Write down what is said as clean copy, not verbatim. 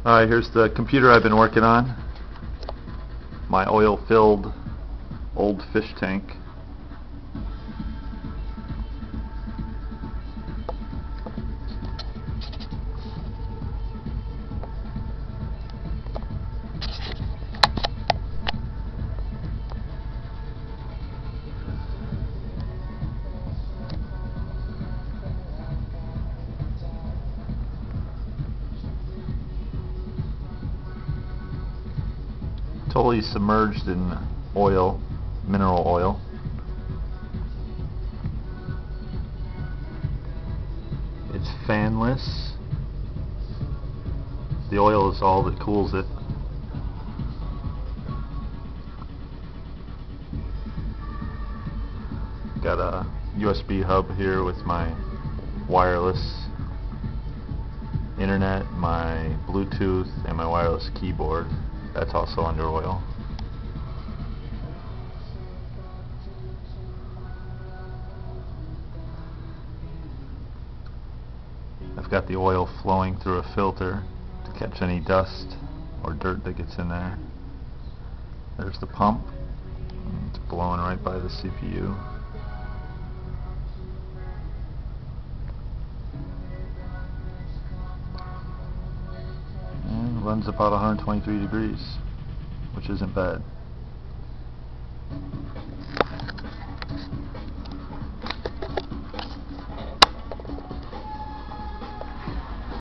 Alright, here's the computer I've been working on. My oil-filled old fish tank. Totally submerged in oil, mineral oil. It's fanless. The oil is all that cools it. Got a USB hub here with my wireless internet, my Bluetooth, and my wireless keyboard. That's also under oil. I've got the oil flowing through a filter to catch any dust or dirt that gets in there. There's the pump. It's blowing right by the CPU. And runs about 123 degrees, which isn't bad.